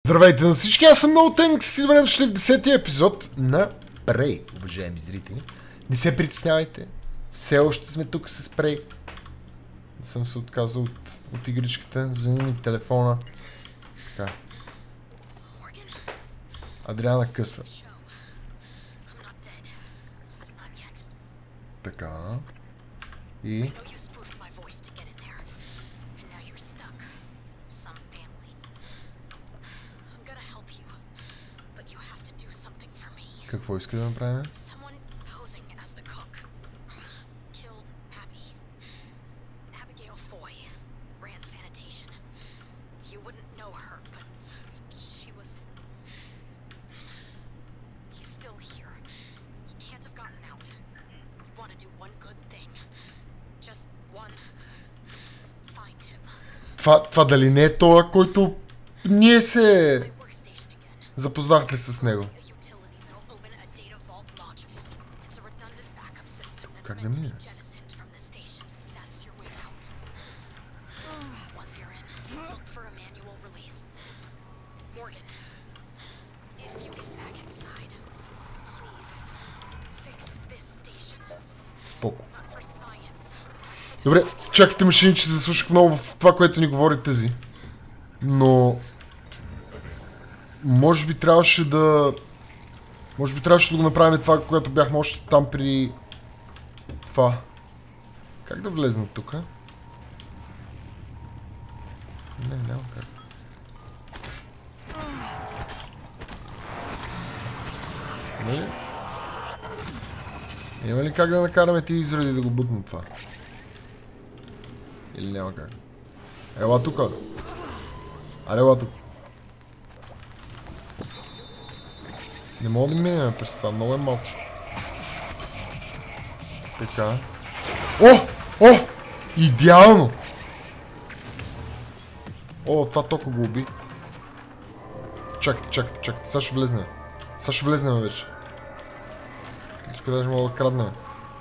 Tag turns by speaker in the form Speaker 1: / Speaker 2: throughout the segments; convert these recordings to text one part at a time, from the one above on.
Speaker 1: Здравейте на всички, аз съм много Тенкс и добре дошли в 10-ти епизод на Prey, уважаеми зрители. Не се притеснявайте, все още сме тук с Prey. Не съм се отказал от игричката, звъни ми телефона. Така. Адриана къса. Така. И... Какво иска да направим? Това дали не е това, който ние се запознахме с него? Как да мине? Споко. Добре, чакайте машини, че заслушах много в това, което ни говори тези. Но... Може би трябваше да го направим това, когато бяхме още там при... Това. Как да влезна тук? Няма как. Има ли как да накараме тези изроди да го бутнат това? Или няма как? Ела тук, бе. Аре, ела тук. Не мога да минем през това, много е малко. Така. О! Идеално! О, това тока го уби. Чакайте. Сега ще влезнем вече. Тук даже мога да краднем.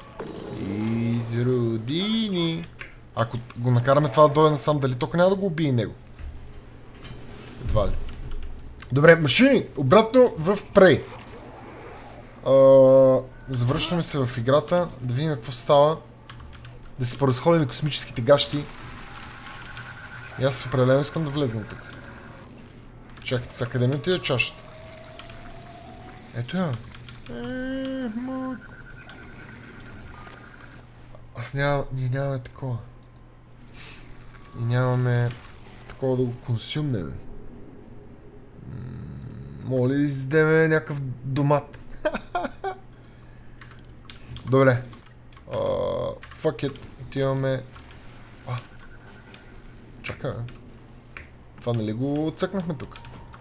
Speaker 1: Изродини. Ако го накараме това да дойде насам, дали тока няма да го убие него? Едва ли. Добре, машини, обратно в Prey. Завръщаме се в играта, да видим какво става. Да се поразходим космическите гащи. И аз определено искам да влезна тук. Чакайте, сега къде ми отиде чашата? Ето я. Ние нямаме такова. И нямаме такова да го консюмнем. Моля да издеме някакъв домат. Добре. Fuck it. Отиваме... Чакай, бе. Това нали го цъкнахме тук?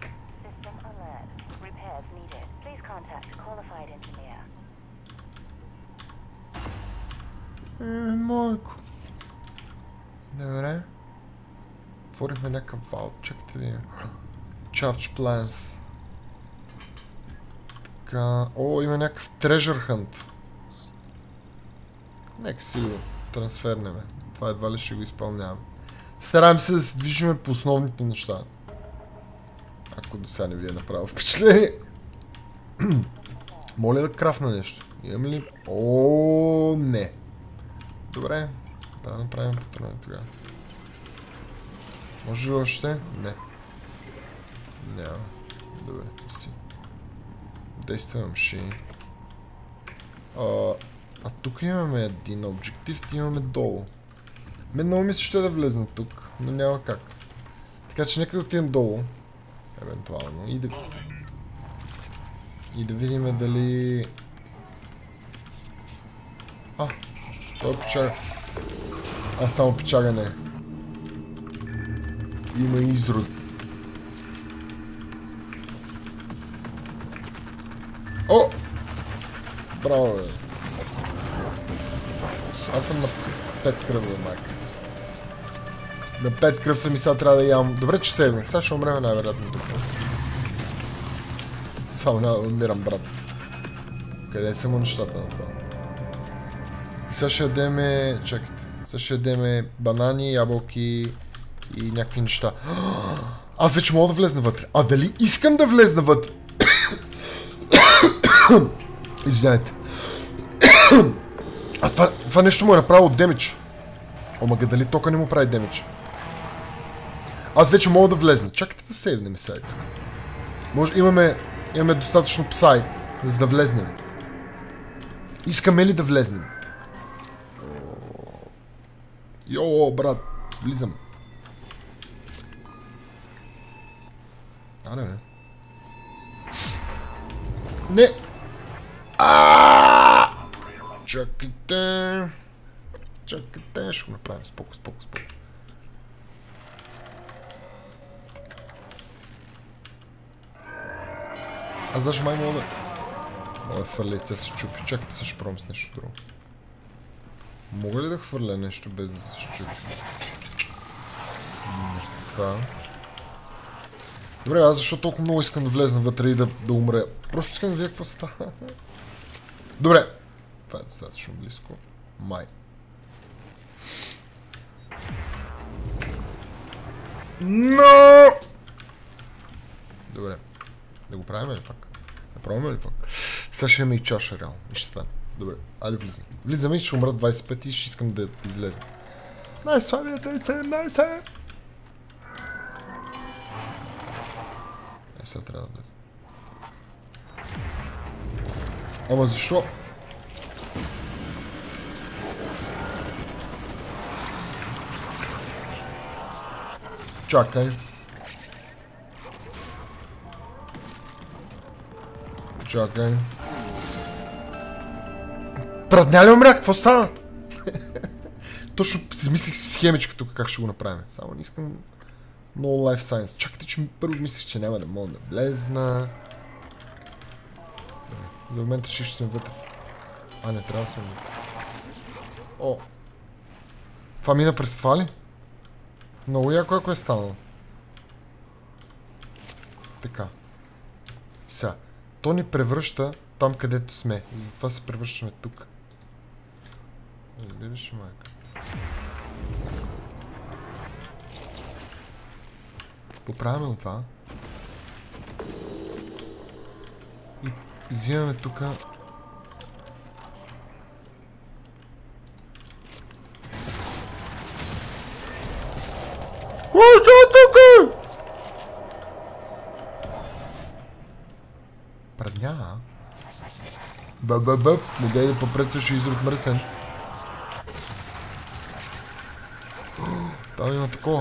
Speaker 1: Майко. Добре. Отворихме някакъв вал. Чакайте ви. Charge plans. Така... О, има някакъв treasure hunt. Нека си го трансфернеме. Това едва ли ще го изпълнявам. Стараем се да се движиме по основните неща. Ако до сега не ви е направил впечатление. Моля да крафна нещо. Имам ли... О, не. Добре. Да направим патрони тогава. Може ли още? Не. Няма. Добре, си. Действаме машини. А тук имаме един обжектив, имаме долу. Мен много ми се ще да влезна тук, но няма как. Така че нека да отидем долу. Евентуално. И да видим дали... той е печага. Само печага не. Има изрод. О! Браво, бе. Аз съм на 5 кръв, майка. На 5 кръв съм и сега трябва да ям. Добре, че сейвнах. Сега ще умреме най-вероятно тук. Само няма да умирам, брат. Къде са му нещата на това? И сега ще ядеме... Чакайте. Сега ще ядеме банани, ябълки и някакви неща. Аз вече мога да влезна вътре. А дали искам да влезна вътре? Извинявайте. А това нещо му е направило демидж. Омага, дали тока не му прави демидж? Аз вече мога да влезна. Чакайте да сейвнем сега. Може, имаме достатъчно псай, за да влезнем. Искаме ли да влезнем? Йо, брат, влизам. Аре, бе. Не! Чакайте. Чакайте, ще го направим. Споко. Аз даже май мога да хвърля, тя се чупи. Чакайте, се ще пробвам с нещо друго. Мога ли да хвърля нещо без да се чупи? Така. Добре, аз защо толкова много искам да влезна вътре и да умре? Просто искам да видя какво става. Добре. Това е достатъчно близко. Май. Но! Добре. Да го правим ли пак? Да пробваме ли пак? Сега ще имаме и чаша реално. И ще стане. Добре, айде влизам. Влизаме и ще умра 25 и ще искам да излезна. Най-слабият е 17! Сега трябва да влезна. Ама защо? Чакай. Чакай. Прадня ли умрях? Какво стана? Точно си измислих си схемичка тук как ще го направим. Само не искам много life science. Чакайте, че първо мислих, че няма да мога да влезна. За момента ще сме вътре. А, не трябва да сме вътре. О! Това мина през това ли? Много яко ако е станало. Така. Сега. То ни превръща там, където сме. Затова се превръщаме тук. Разбираш ли, майка? Поправяме ли това? И взимаме тука... Кой е тук? Прадня, а? Бъб, не дай да попрецваш изрод мръсен. Там има такова.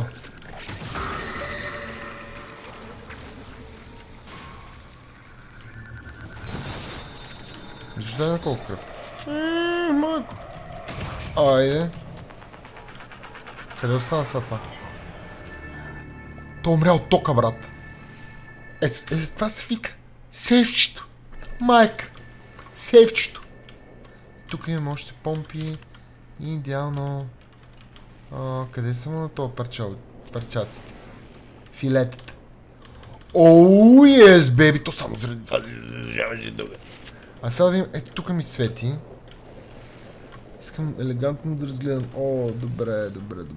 Speaker 1: Виждаш дай на колко кръв? Майко. Айде. Къде остана сега това? Той умря от тока, брат. За това се вика. Сейфчето. Майка. Сейфчето. Тук имаме още помпи. И идеално... къде съм на това парчаците? Филетата. Оу, ес, беби. То само заради това да дълга. А сега да видим... Ето тук ми свети. Искам елегантно да разгледам. О, добре.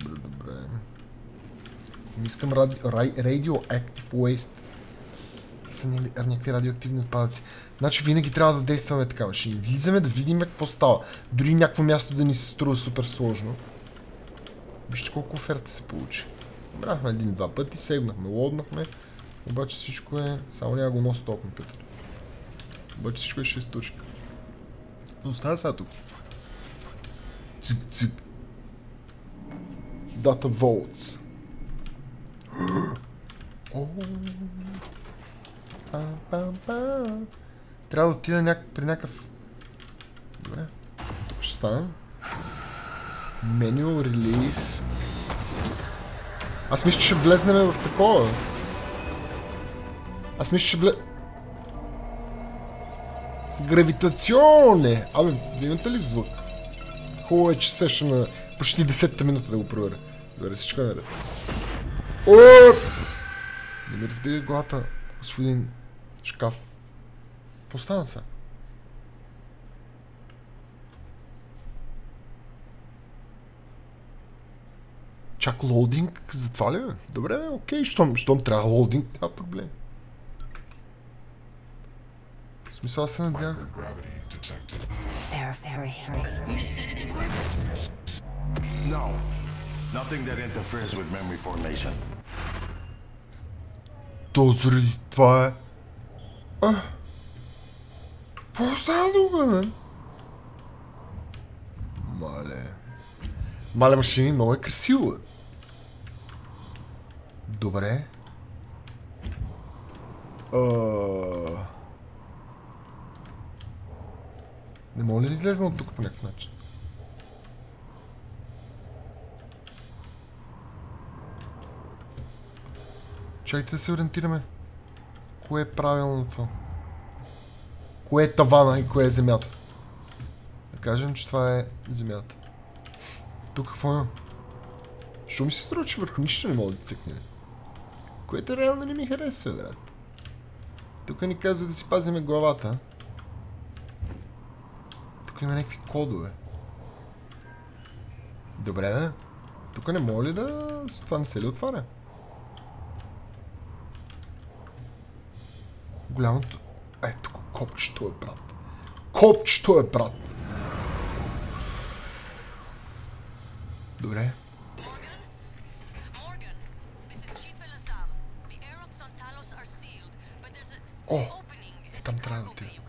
Speaker 1: Искам Radioactive Waste. Са някакви радиоактивни отпадъци. Значи винаги трябва да действаме така. Ще влизаме да видим какво става. Дори някакво място да ни се струва супер сложно. Вижте колко оферта се получи. Брахме един-два пъти, сегнахме, лоднахме. Обаче всичко е... Само няма го носи този компютър. Обаче всичко е 6 точки. Остава сега тук. Цик. Data Vaults. Трябва да отида при някакъв... Добре. Тук ще стане. Manual Release. Аз мисля, че ще влезнем в такова. Аз мисля, че Гравитационе! Абе, имате ли звук? Хубаво е, че сещам на почти 10-та минута да го проверя. Добре, всичко е наред. О! Не ми разбива главата, господин шкаф. Какво стана сега? Чак лоудинг, затова ли бе? Добре бе, окей, щом трябва лоудинг, няма проблем. В смисъл аз се надях.
Speaker 2: No, nothing that interferes with memory formation.
Speaker 1: То заради това е... Какво става тук, бе? Мале машини, много е красиво, бе. Добре. Не мога ли да излезна от тук по някакъв начин? Чакайте да се ориентираме. Кое е правилно това? Кое е тавана и кое е земята? Да кажем, че това е земята. Тук какво има? Що ми се струва, че върху нищо не мога да цъкне? Което реално не ми харесва, брат. Тук ни казва да си пазиме главата. Тук има някакви кодове. Добре, бе. Тук не мога ли да... Това не се ли отваря? Голямото... Ето го, копчето е, брат. Копчето е, брат. Добре. О! Там трябва да отида.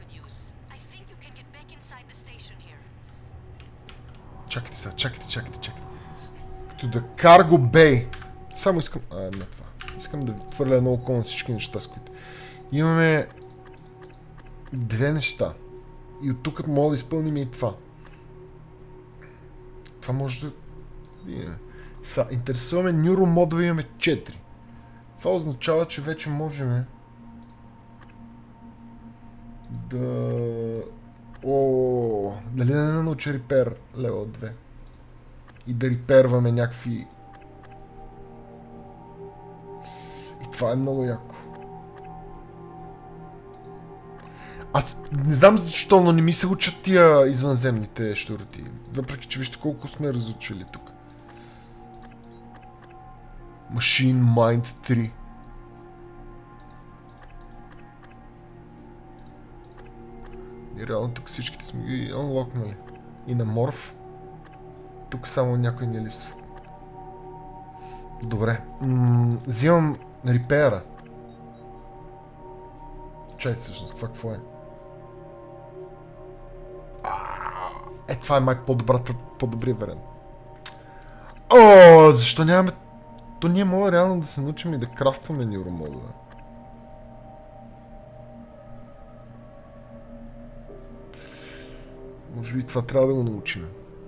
Speaker 1: Чакайте сега, чакайте. Като да Cargo Bay. Само искам... не това. Искам да твърля едно око на всички неща, с които... Имаме... две неща. И от тук мога да изпълним и това. Това може да... Сега, интересуваме нюромодове, имаме 4. Това означава, че вече можем да... Дали да не научи репер левел 2? И да реперваме някакви... И това е много яко. Аз не знам защо, но не ми се учат тия извънземните щуроти. Въпреки, че вижте колко сме разучили тук. Machine Mind 3. И реално тук всичките сме ги анлокнали. И на Морф. Тук само някой ни липсва. Добре. Взимам репера. Чайте всъщност, това какво е? Това е май по-добрия вариант. Защо нямаме... То ние мога реално да се научим и да крафтваме нюромодове. Може би това трябва да го научим.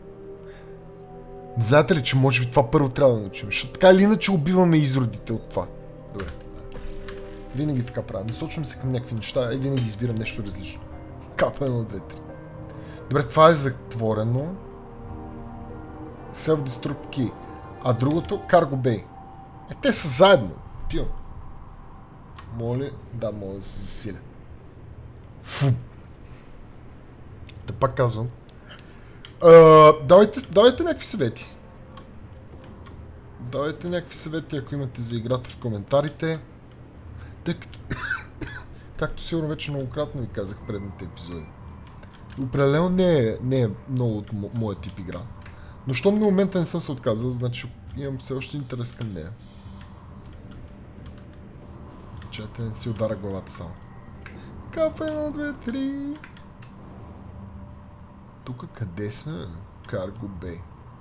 Speaker 1: Знаете ли, че може би това първо трябва да научим? Защото така или иначе убиваме изродите от това. Добре. Винаги така правя. Насочвам се към някакви неща и винаги избирам нещо различно. Капа 1, 2, 3. Добре, това е затворено. Self-destruct key. А другото, Cargo Bay. Те са заедно. Тио. Мога ли? Да, мога да се засиля. Фу. Да пак казвам. Давайте някакви съвети. Давайте някакви съвети, ако имате за играта в коментарите. Тъй като... Както сигурно вече многократно ви казах в предните епизоди. Определено не е много от моя тип игра. Но щом на момента не съм се отказал, значи имам все още интерес към нея. Чайте, не си удара главата само. Капа 1, 2, 3. Тук къде сме? Cargo Bay.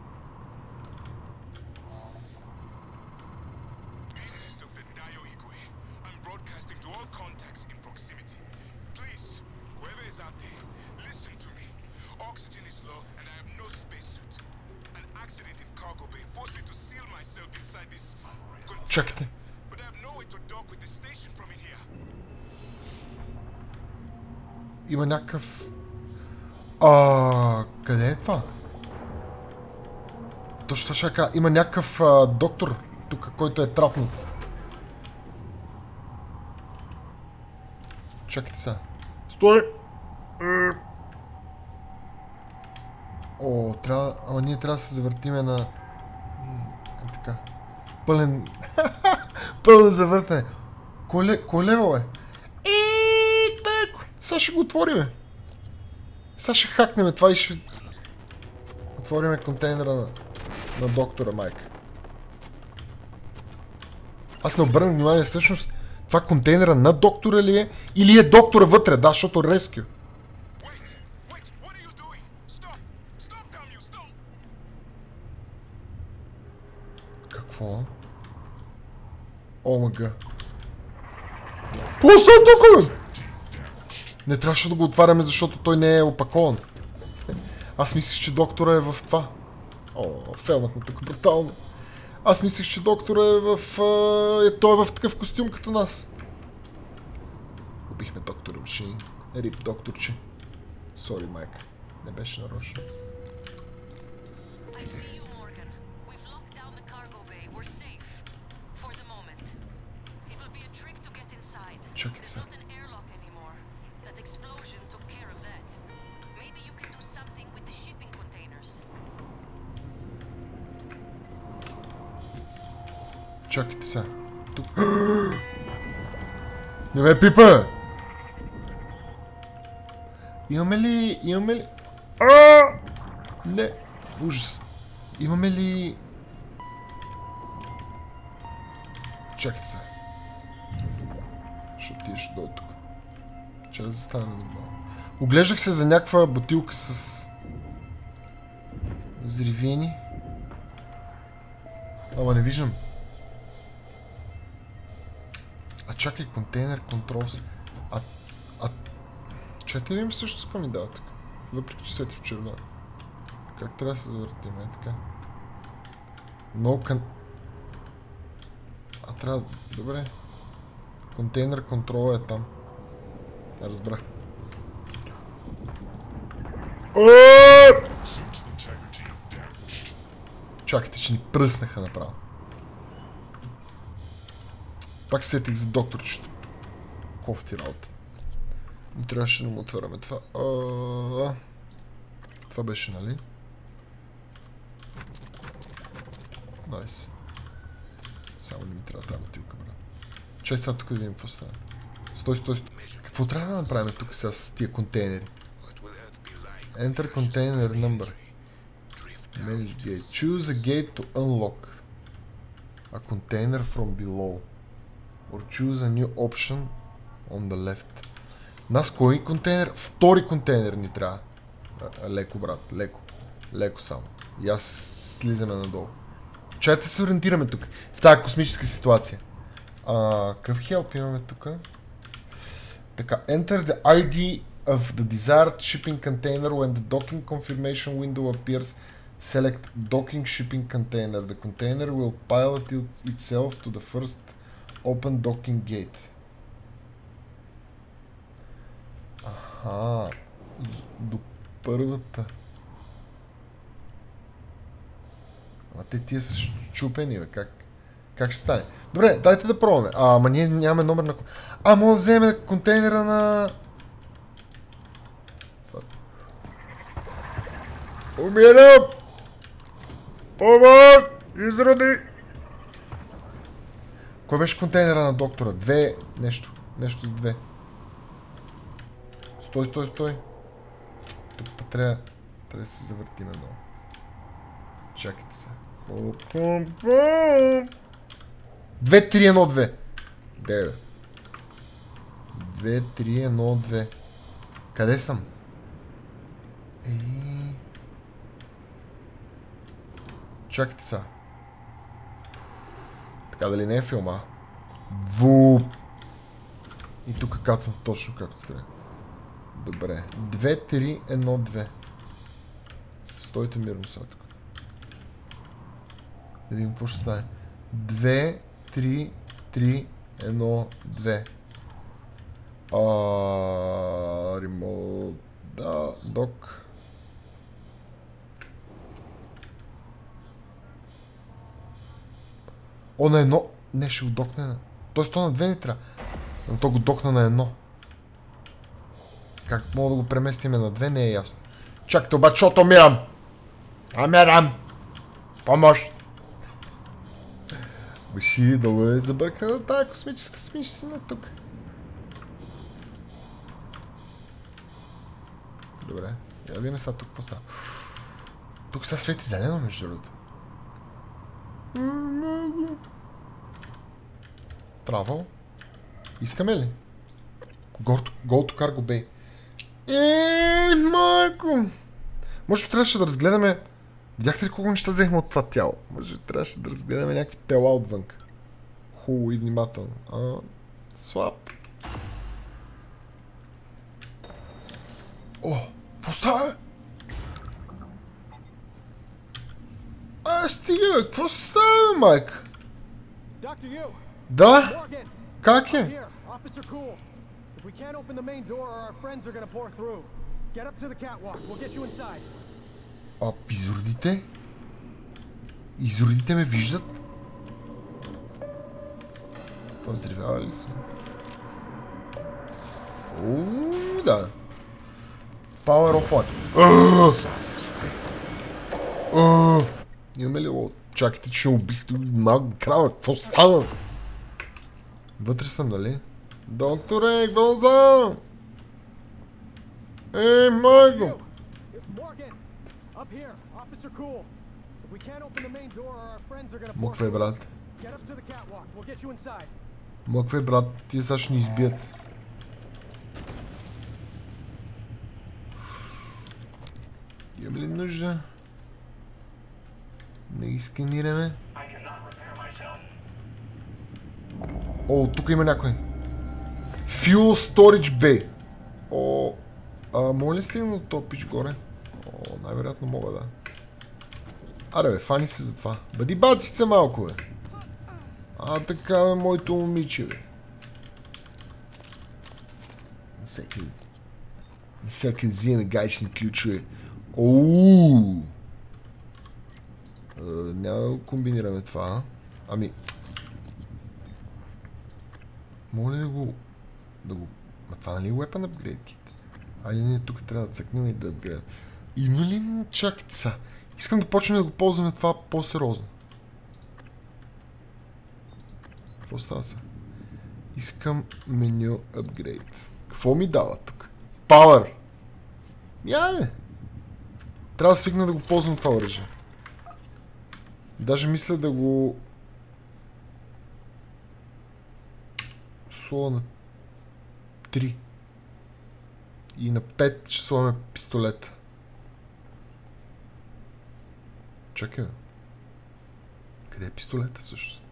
Speaker 1: Чакайте. Има някакъв... къде е това? Точно ще кажа. Има някакъв доктор тук, който е трапнат. Чакайте сега. Стой! Трябва... Ама ние трябва да се завъртиме на... така. Пълен... Пълно завъртане. Кой лево е? Сега ще го отвориме. Сега ще хакнем това и ще... Отвориме контейнера на доктора, майка. Аз не обърнах внимание, всъщност това контейнера на доктора ли е? Или е доктора вътре? Да, защото рескю. Какво? О, мъга. Какво става тук, бе? Не трябваше да го отваряме, защото той не е опакован. Аз мислих, че доктора е в това. О, фелнахме тук брутално. Аз мислих, че доктора е в... той е в такъв костюм като нас. Убихме доктора Мшини. Рип, докторче. Сори, майка. Не беше нарочно. Чакайте се. Чакайте сега. Тук. Не ме пипа! Имаме ли... Не. Ужас. Имаме ли... Чакайте сега. Защото ти ще дойде тук. Че да застане нормално. Оглеждах се за някаква бутилка с... взривени. Ама не виждам. А чакай, контейнер, контрол се. Чете ли ми също какво ми дава тук? Въпреки че свети в червено. Как трябва да се завъртим, е така? Трябва... Добре. Контейнер, контрол е там. Разбрах. Чакайте, че ни пръснаха направо. Пак сетих за докторчето. Кофти работа. И трябваше да му отваряме това. Това беше, нали? Найс. Само не ми трябва тази бутилка, брат. Чай сега тук да видим какво става. Стой. Какво трябва да направим тук сега с тия контейнери? Enter container number. Manage gate. Choose a gate to unlock a container from below. Or choose a new option on the left. Нас кой контейнер? Втори контейнер ни трябва. Леко, брат, леко. Леко само. И аз слизаме надолу. Чайте се ориентираме тук. В тази космическа ситуация. Какъв хелп имаме тук? Така, enter the ID of the desired shipping container when the docking confirmation window appears. Select docking shipping container. The container will pilot itself to the first open docking gate. Аха. До първата. Ама тия са щупени, бе. Как ще стане? Добре, дайте да пробваме. Ама ние нямаме номер на... може да вземем контейнера на... Умирам! Помощ! Изради! Кой беше контейнера на доктора? Две... Нещо с две. Стой. Тук трябва да се завъртим едно. Чакайте се. 2, 3, 1, 2. Бебе. 2, 3, 1, 2. Къде съм? Чакайте са. Така дали не е филма? Вуп. И тук кацам точно както трябва. Добре. 2, 3, 1, 2. Стойте мирно сега тук. Да видим какво ще стане. 2, 3, 3, 1, 2. Ремонт. Да, док. О, на едно. Не, ще го докне на... Тоест то на две ни трябва. Но то го докна на едно. Как мога да го преместиме на две, не е ясно. Чакайте обаче, защото умирам. Помощ. Беши, много е забъркана тази космическа смисъл тук. Добре, я видим сега тук какво става. Тук сега свети зелено между другото. Травъл. Искаме ли? Go to Cargo Bay. Майко! Може би трябваше да разгледаме... Видяхте ли колко неща взехме от това тяло? Може би трябваше да разгледаме някакви тела отвън. Хубаво и внимателно. Слаб. О! Какво става? Стига, какво става, майка? Да? Как е? Изродите? Изродите ме виждат? Това взривява ли се? Да. Power of what? Имаме ли лот? Чакайте, че убих малко крава. Какво става? Вътре съм, нали? Докторе, какво за? Майко! Моквай, брат. Моквай, брат. Тия сега ще ни избият. Имам ли нужда? Да ги сканираме. О, тук има някой. Fuel Storage Bay. Мога ли стигна от този пич горе? Най-вероятно мога, да. Аре бе, фани се за това. Бъди батица малко, бе. Така бе, моето момиче, бе. Всеки взиме гаечни ключове. Няма да го комбинираме това. Моля да го... това нали е Weapon Upgrade Kit? Айде ние тук трябва да цъкнем и да апгрейдим. Има ли... Чакайте са. Искам да почнем да го ползваме това по-сериозно. Какво става са? Искам меню Upgrade. Какво ми дава тук? Power! Яде! Трябва да свикна да го ползвам това оръжие. Даже мисля да го... слова на 3. И на 5 ще слагаме пистолет. Чакай. Къде е пистолета също?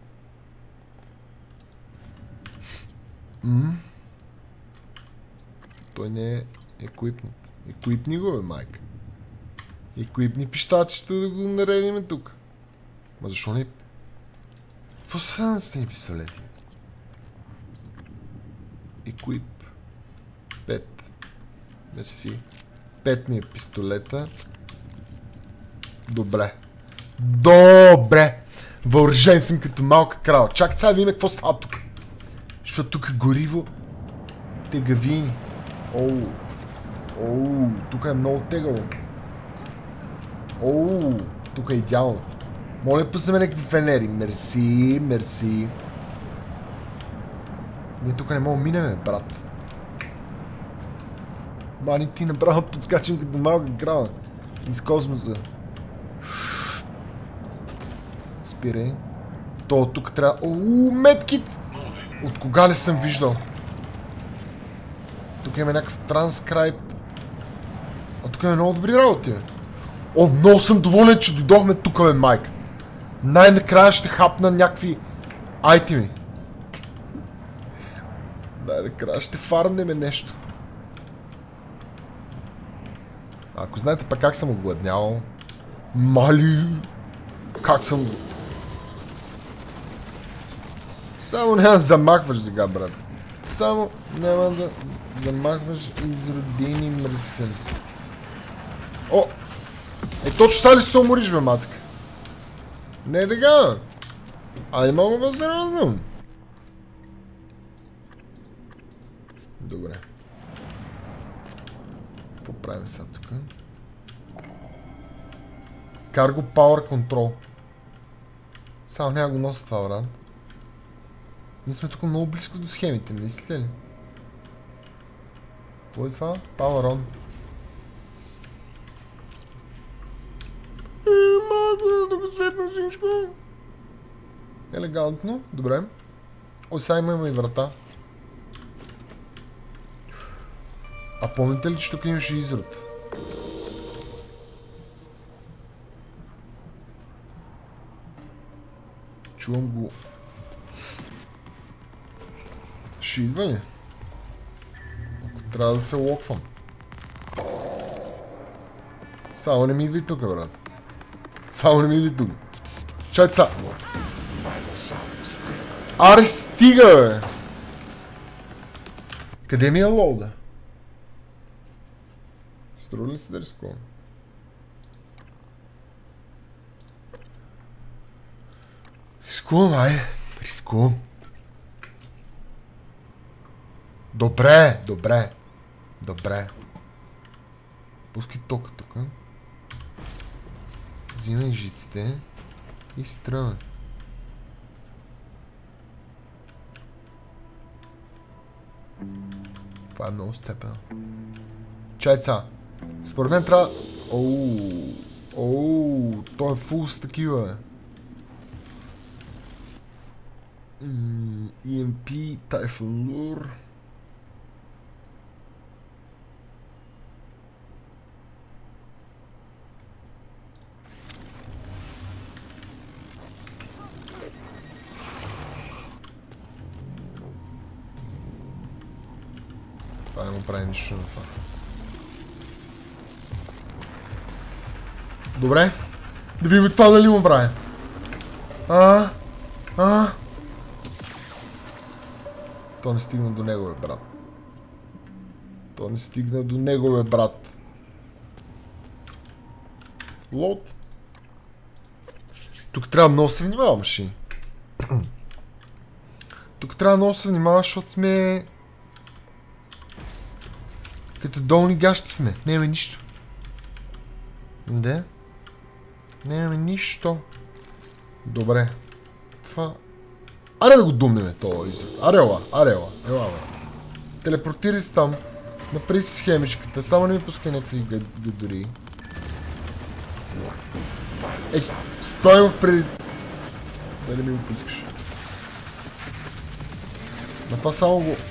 Speaker 1: Той не е еквипнат. Еквипни го, бе, майка. Еквипни пищачета да го наредиме тук. Ма защо не... Какво са с тези пистолети? Еквип. 5. Мерси. 5 ми е пистолета. Добре. Добре! Въоръжен съм като малка крава. Чакай сега да видим какво става тук. Защото тук е гориво. Тегавини. Тук е много тегаво. Тук е идеално. Моля, пуснем някакви фенери. Мерси. Ние тук не мога да минем, брат. Мани, ти направо подскачам като малка крава. Из космоса. Спирай. То тук трябва... медкит! От кога не съм виждал? Тук има някакъв транскрайб. Тук има много добри работи, бе. Много съм доволен, че дойдохме тук, бе, майка. Най-накрая ще хапна някакви айтеми. Най-накрая ще фармнеме нещо. Ако знаете пък как съм огладнял. Мали! Как съм... Само няма да замахваш сега, брат. Само няма да замахваш изродени мръсен. Точно сега ли се умориш, бе, мацка? Не е така. Айде мога по-сериозно. Добре. Какво правим сега тук? Cargo Power Control. Само няма го нося това, брат. Ние сме тук много близко до схемите, не мислите ли? Какво е това? Power on. Малко да го светна всичко. Елегантно, добре. Ой, сега има и врата. А помните ли, че тук имаше изрод? Чувам го. Ще идва ли? Трябва да се локвам. Само не ми идва и тук, брат. Само не ми идва и тук. Чайте са. Аре, стига, бе! Къде ми е лоуда? Струва ли се да рискувам? Рискувам, айде. Рискувам. Добре, добре. Добре. Пускай тока тук. Взимай жиците. И стръвай. Това е много сцепено. Чайца. Според мен трябва... Оу, той е фул с такива. EMP, Typhoon Lure. Това не му прави нищо на това. Добре. Да видим това дали му прави. То не стигна до него, бе, брат. То не стигна до него, бе, брат. Лот. Тук трябва много се внимава, машини. Тук трябва много се внимава, защото сме... Като долни гащи сме. Нямаме нищо. Де? Нямаме нищо. Добре. Това... Аре да го думнеме този изрод. Арела. Ела, бе. Телепортири се там. Напри си схемичката. Само не ми пускай някакви гадори. Той имах преди... Дали ми го пускаш? На това само го...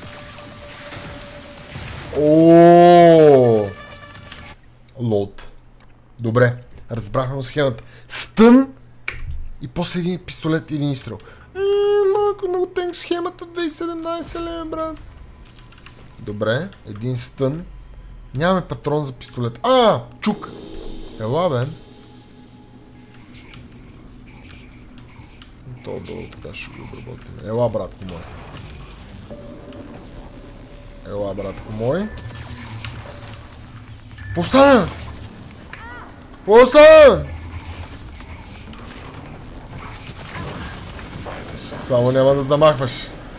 Speaker 1: Лот. Добре. Разбрахме му схемата. Стън и после един пистолет и един изстрел. Малко много тенк схемата 2017, леме, брат. Добре. Един стън. Нямаме патрон за пистолет. Чук. Ела, бе. То долу така ще го обработим. Ела, братко мой. Ела, братко мой. Постана! Постана! Само няма да замахваш.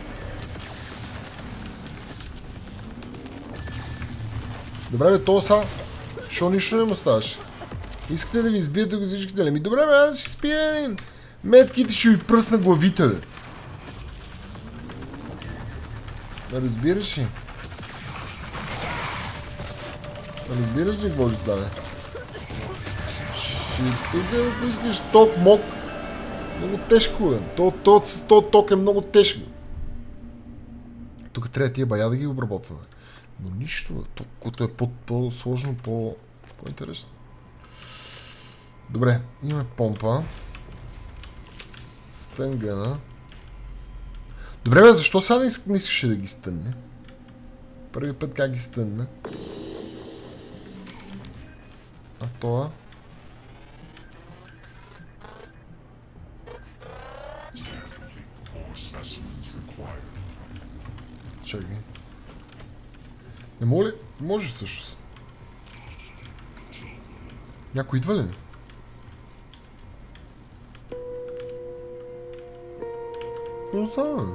Speaker 1: Добре, бе, то са. Шо нищо не му ставаш? Искате да ви избиете го всичките ли? Добре, бе, аз ще спия един. Метките ще ви пръсна главите, бе. Разбираш ли? Разбираш ли какво ще стане? Тук искаш ток мок. Много тежко е. То ток е много тежко. Тук трябва тия бая да ги обработваме. Но нищо, което е по-сложно, по-интересно. Добре, имаме помпа. Стънгана. Добре, бе, защо сега не искаше да ги стънне? Първи път как ги стънне? А това? Чакай. Не мога ли? Може също. Някой идва ли? Какво става?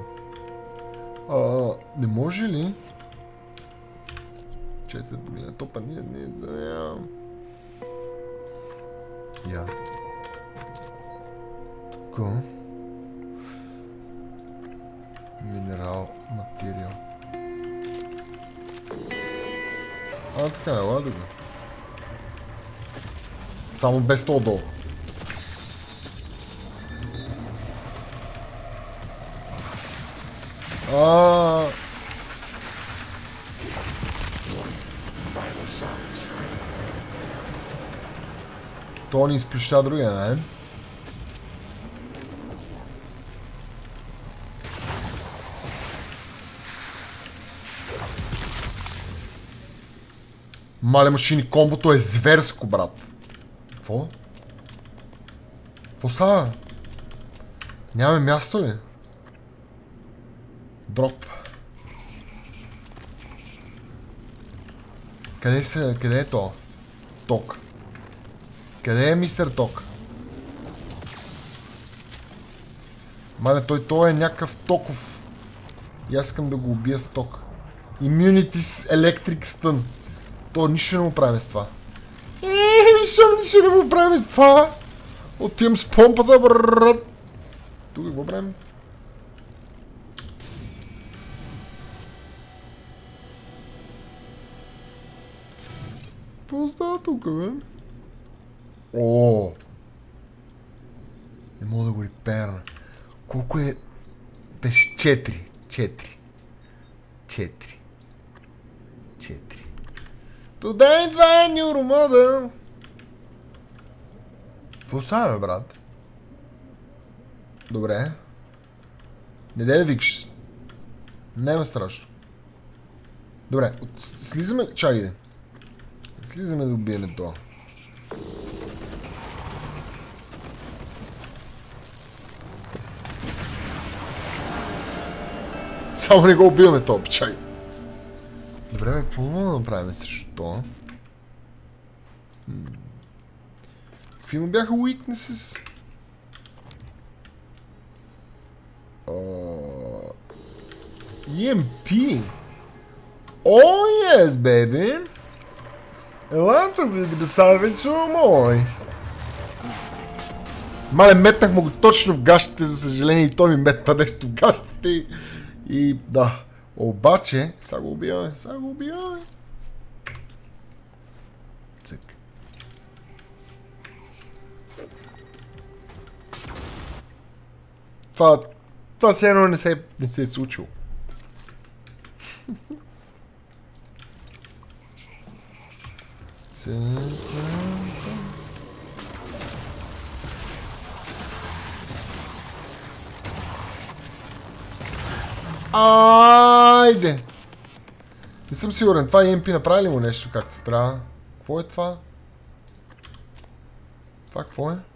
Speaker 1: Не може ли? Чайте, на топа ние... Я. Така. Минерал, материал. Така, ела да го. Само без това долу. То ни изплюща другия, не? Мале машини, комбото е зверско, брат. Какво? Какво става? Нямаме място ли? Дроп. Къде е то? Ток. Къде е мистер Ток? Мале, той е някакъв токов. И аз искам да го убия с ток. Immunity с Electric Stun. То нищо не му правим с това. Нищо не му правим с това. Отивам с помпата, брат. Тук какво правим? Какво става тук, бе? О! Не мога да го реперна. Колко е? Беше 4. Тодай това е нюромода. Какво става, брат? Добре. Не дай да викаш. Няма страшно. Добре, слизаме... Чакай. Слизаме да убиеме това. Само не го убиваме това, чакай. Добре, бе, какво мога да направим срещу това? Какви му бяха weaknesses? EMP! Oh yes, baby! Ела тук да сарвицу мой! Мале, метнах му го точно в гащите, за съжаление, и той ми метна нещо в гащите и да. Обаче, сега го убиваме. Цък. Това все едно не се е случило. Айде! Не съм сигурен, това EMP направи ли му нещо както трябва? Какво е това? Това какво е?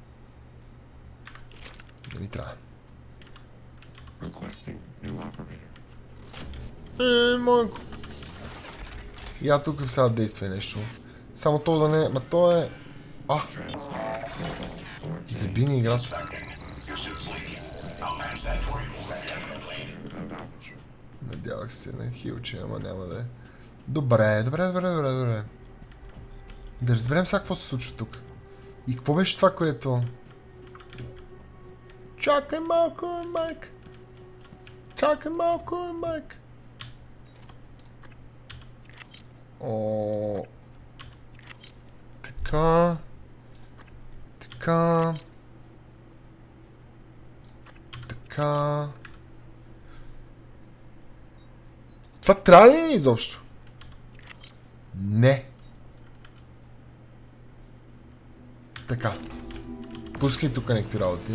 Speaker 1: Не ми трябва. Майко. Я тук сега действа нещо. Само то да не... Ма то е... Забини играта. Надявах се на хилче, ама няма да е. Добре. Да разберем сега какво се случва тук. И какво беше това, което... Чакай малко, майк. О... Така... Това трябва ли изобщо? Не. Така. Пускай тук някакви работи.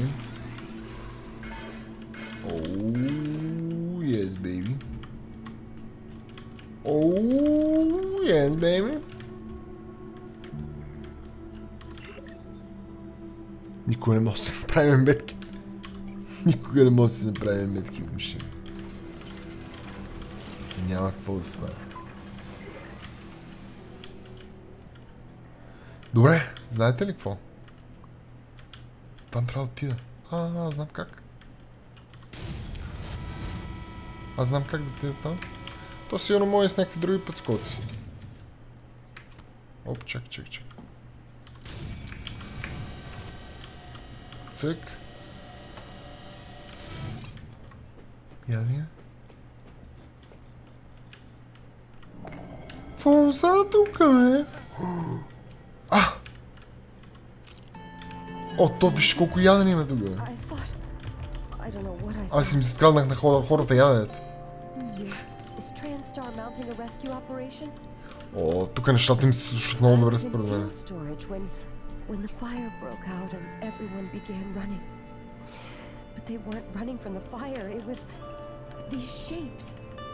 Speaker 1: Yes, baby. Yes, baby. Никога не може да си направим метки. Никога не може да си направим метки в машина. Няма какво да стане. Добре, знаете ли какво? Там трябва да отида. Аз знам как. Аз знам как да отида там. То сигурно може с някакви други подскоци. Оп, чак. Цък. Я ли? Какво става тук, бе? О, то виж колко ядене има тук, бе. Аз си ми се откраднах на хората яденето. О, тук нещата ми се слушат много добре според мен.
Speaker 3: But they weren't running from the fire. It was these shapes.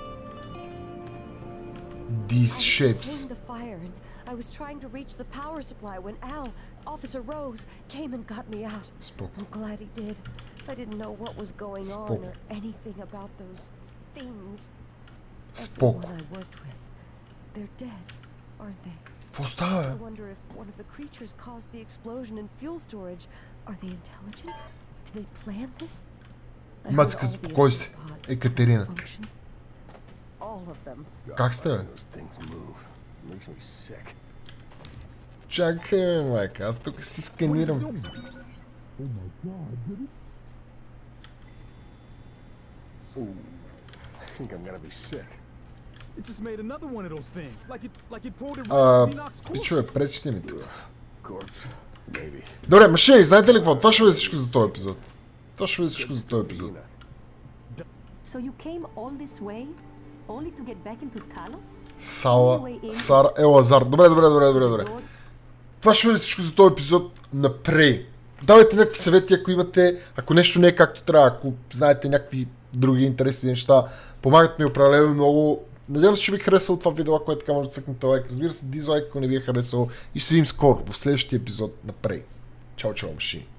Speaker 1: These shapes.
Speaker 3: I was the fire and I was trying to reach the power supply when Officer Rose, came and got me out. I'm glad he did. I didn't know what was going on or anything about those things. Everyone I worked with, they're dead, aren't they? I wonder if one of the creatures caused the explosion in fuel storage. Are they intelligent? Did they plan this?
Speaker 1: Мацка, успокой се. Екатерина.
Speaker 3: All of them.
Speaker 1: Как сте, бе? Чакай, майка, аз тук си сканирам. Пичове, пречите ми тук. Добре, машини, знаете ли какво? Това ще бъде всичко за този епизод.
Speaker 4: So you came all this way only to get back into Talos?
Speaker 1: Сара Елазар. Добре. Това ще бъде всичко за този епизод на Prey. Давайте някакви съвети, ако имате, ако нещо не е както трябва, ако знаете някакви други интересни неща, помагат ми определено много. Надявам се, че ви е харесало това видео, ако е така, може да цъкнете лайк. Разбира се, дизлайк, ако не ви е харесало. И ще се видим скоро в следващия епизод на Prey. Чао, машини.